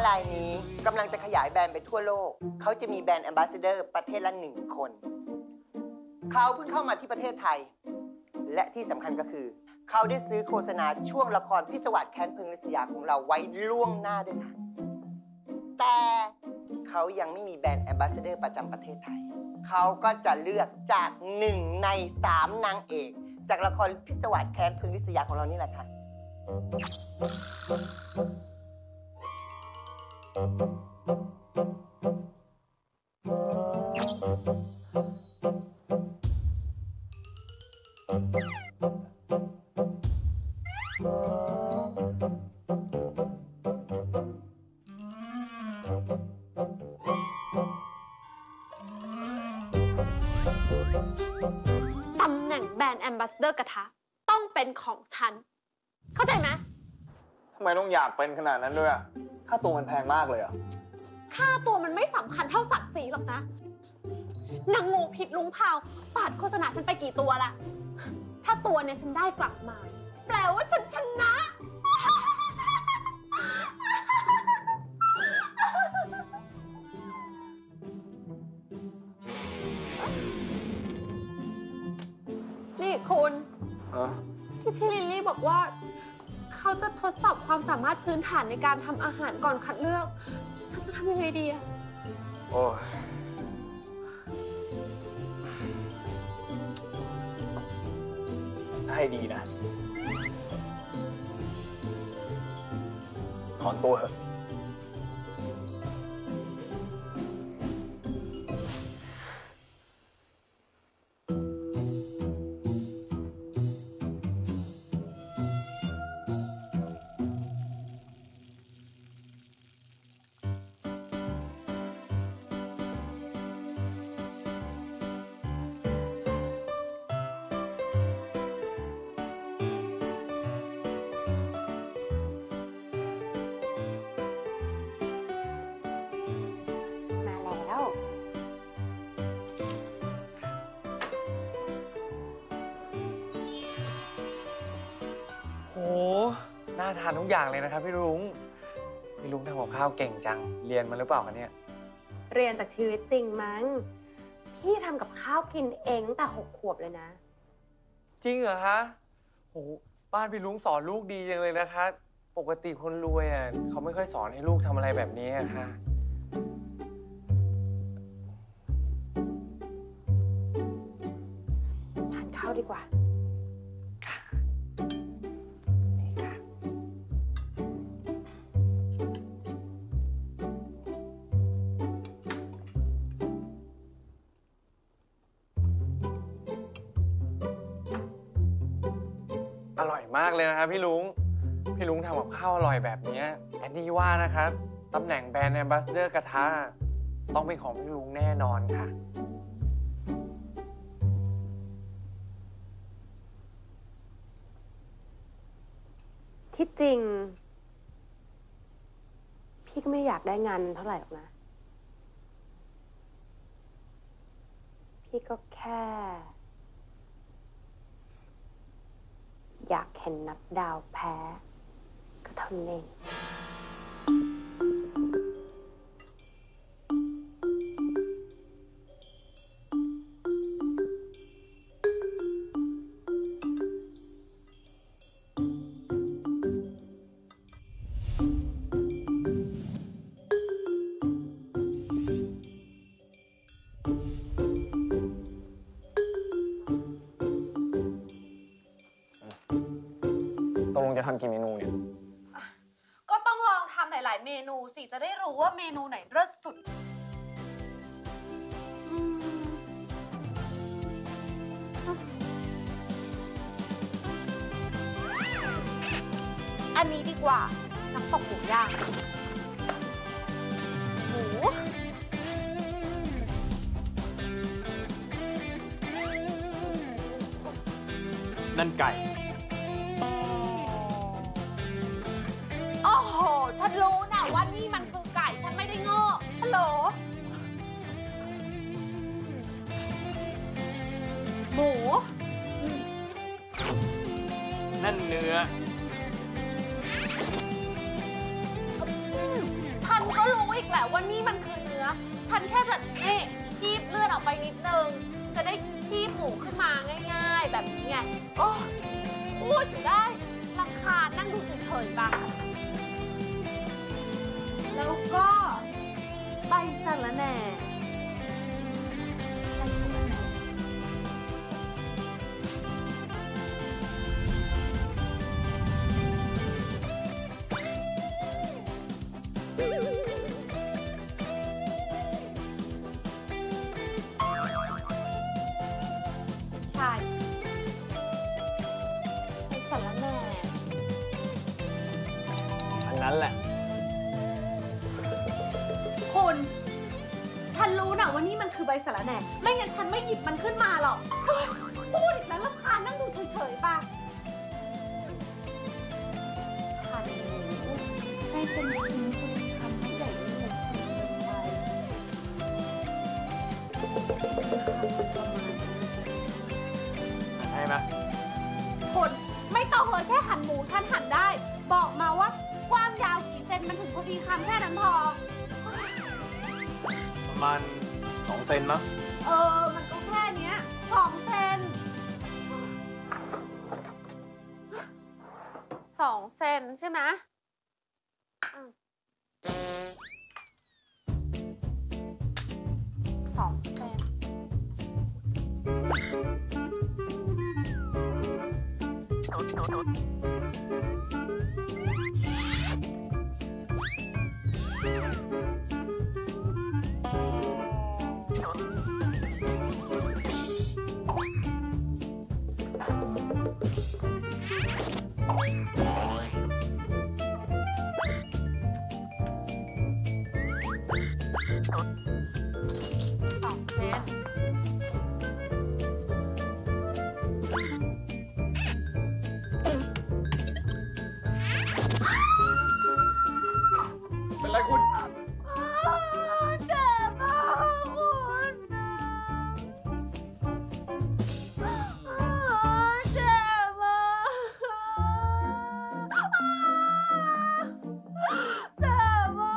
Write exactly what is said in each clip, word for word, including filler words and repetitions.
ารายนี้กำลังจะขยายแบรนด์ไปทั่วโลกเขาจะมีแบรนด์แอมบาสเดอร์ประเทศละหนึ่งคนเขาเพิ่งเข้ามาที่ประเทศไทยและที่สำคัญก็คือเขาได้ซื้อโฆษณาช่วงละครพิศวาสแค้นพึงฤศยาของเราไว้ล่วงหน้าด้วยค่ะแต่เขายังไม่มีแบรนด์แอมบาสเดอร์ประจำประเทศไทยเขาก็จะเลือกจากหนึ่งในสามนางเอกจากละครพิศวาสแค้นพึงฤศยาของเรานี่แหละค่ะตำแหน่งแบรนด์แอมบาสเดอร์กระทะต้องเป็นของฉันเข้าใจไหมทำไมต้องอยากเป็นขนาดนั้นด้วยอ่ะค่าตัวมันแพงมากเลยอ่ะค่าตัวมันไม่สำคัญเท่าศักดิ์ศรีหรอกนะนางงูผิดลุงพาวปาดโฆษณาฉันไปกี่ตัวละถ้าตัวเนี่ยฉันได้กลับมาแปลว่าฉันชนะนี่คุณที่พี่ลิลลี่บอกว่าเขาจะทดสอบความสามารถพื้นฐานในการทำอาหารก่อนคัดเลือกฉันจะทำยังไงดีอะโอ้ให้ดีนะถอนตัวเถอะโอ้น่าทานทุกอย่างเลยนะครับพี่ลุงพี่ลุงทำกับข้าวเก่งจังเรียนมาหรือเปล่าคะเนี่ยเรียนจากชีวิตจริงมั้งพี่ทำกับข้าวกินเองตั้งแต่หกขวบเลยนะจริงเหรอคะโอ้บ้านพี่ลุงสอนลูกดีจังเลยนะคะปกติคนรวยอ่ะเขาไม่ค่อยสอนให้ลูกทำอะไรแบบนี้อะค่ะทานข้าวดีกว่าอร่อยมากเลยนะครับพี่ลุงพี่ลุงทำกับข้าวอร่อยแบบนี้แอนนี่ว่านะครับตำแหน่งแบรนด์แอมบาสเดอร์กระทะต้องเป็นของพี่ลุงแน่นอนค่ะที่จริงพี่ก็ไม่อยากได้งานเท่าไหร่หรอกนะพี่ก็แค่อยากเห็นนับดาวแพ้ก็เท่านั้นเองตกลงจะทำกี่เมนูเนี่ยก็ต้องลองทำหลายๆเมนูสิจะได้รู้ว่าเมนูไหนเลิศสุดอันนี้ดีกว่าน้ำตกหมูย่างหมูนั่นไก่โอ้โหฉันรู้นะว่านี่มันคือไก่ฉันไม่ได้โง่ฮัลโหลหมูนั่นเนื้อฉันแหละว่านี่มันคือเนื้อ ฉันแค่จะนี่คีบเลือดออกไปนิดนึง จะได้คีบหมูขึ้นมาง่ายๆ แบบนี้ไง โอ้พูดอยู่ได้รำคาญนั่งดูเฉยๆบ้างแล้วก็ใบสะระแหน่ใบสะระแหน่ใช่ใบสะระแหน่อันนั้นแหละคุณ ฉันรู้นะว่านี่มันคือใบสะระแหน่ ไม่งั้นฉันไม่หยิบมันขึ้นมาหรอกเฮ้ยพูดอีกแล้วรำคาญนั่งดูเฉยๆป่ะหั่นหมูให้เป็นชิ้นเป็นคำให้ใหญ่ไม่เล็กเกินไปใช่ไหมคุณไม่ต้องเลยแค่หั่นหมูฉันหั่นได้ บอกมาว่ากว้างยาวกี่เซนมันถึงพอดีคำแค่นั้นพอประมาณสองเซนมั้งเออ มันก็แค่เนี้ยสองเซนสองเซนใช่ไหมอืมสองเซนสองเซนเป็นไรคุณเจ็บมากคุณเจ็บมากเจ็บมาก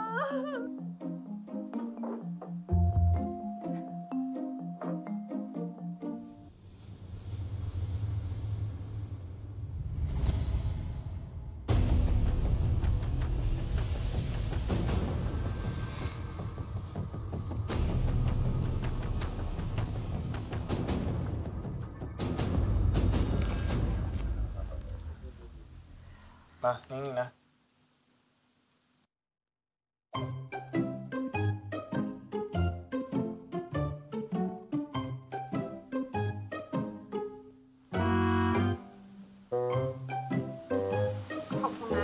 มานิ่งๆนะขอบคุณนะ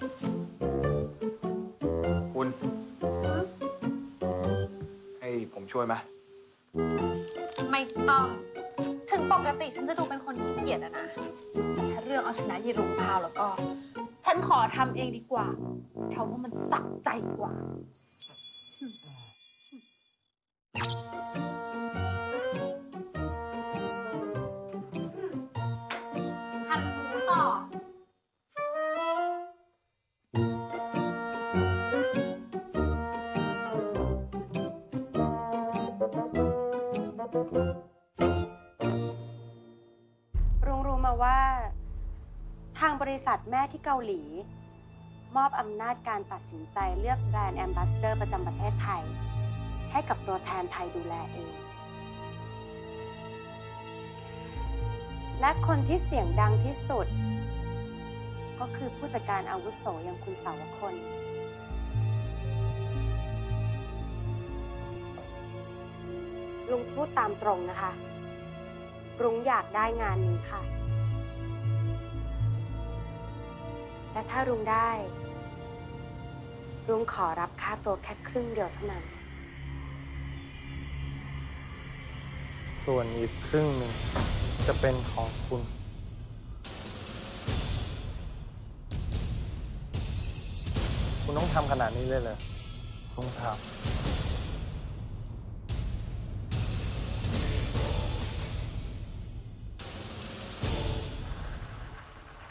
คุณ ให้ผมช่วยไหมไม่ต้อง ถึงปกติฉันจะดูเป็นคนขี้เกียจอะนะ แต่ถ้าเรื่องเอาชนะยีรุงพาวแล้วก็ ฉันขอทำเองดีกว่า เพราะว่ามันสะใจกว่า หั่นหมูต่อรุงรู้มาว่าทางบริษัทแม่ที่เกาหลี มอบอำนาจการตัดสินใจเลือกแบรนด์แอมบาสเดอร์ประจำประเทศไทย ให้กับตัวแทนไทยดูแลเอง และคนที่เสียงดังที่สุด ก็คือผู้จัดการอาวุโสอย่างคุณสาวคน ลุงพูดตามตรงนะคะ รุ้งอยากได้งานนี้ค่ะ และถ้ารุ้งได้ รุ้งขอรับค่าตัวแค่ครึ่งเดียวเท่านั้นส่วนอีกครึ่งหนึ่งจะเป็นของคุณ คุณต้องทำขนาดนี้เลยเหรอต้องทำ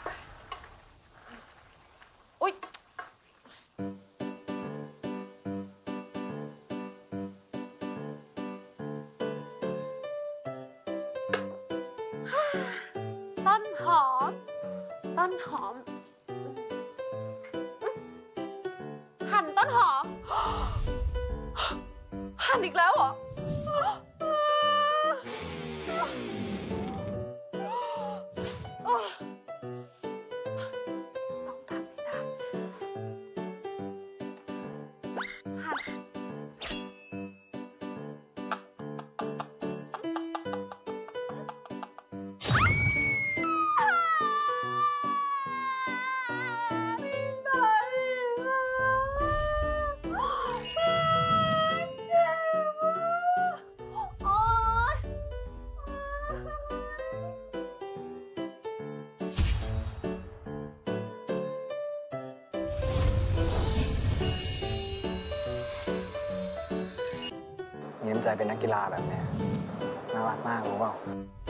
อุ๊ยต้นหอม ต้นหอม หั่นต้นหอม หั่นอีกแล้วเหรอ ต้องทำให้ได้หั่นมีน้ำใจเป็นนักกีฬาแบบนี้น่ารักมากรู้เปล่า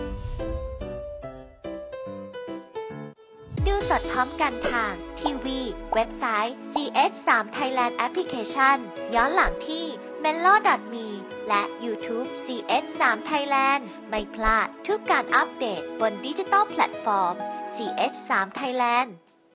ดูสดพร้อมกันทางทีวี เว็บไซต์ ซี เอช ทรี Thailand Application ย้อนหลังที่ เมโล ดอท มี และ YouTube ซี เอช ทรี Thailand ไม่พลาดทุกการอัปเดตบนดิจิตอลแพลตฟอร์ม ซี เอช ทรี Thailand